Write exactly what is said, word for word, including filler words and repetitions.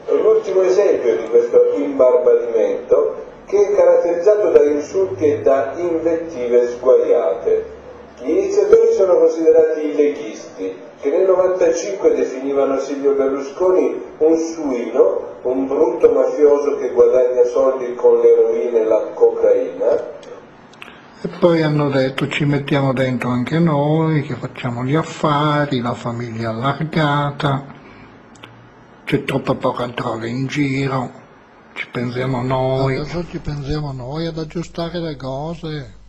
l'ultimo esempio di questo imbarbarimento, che è caratterizzato da insulti e da invettive sguaiate. Gli iniziatori sono considerati i leghisti, che nel novantacinque definivano Silvio Berlusconi un suino, un brutto mafioso che guadagna soldi con l'eroina e la cocaina. E poi hanno detto ci mettiamo dentro anche noi, che facciamo gli affari, la famiglia allargata, c'è troppa poca droga in giro, ci pensiamo noi. Adesso ci pensiamo noi ad aggiustare le cose.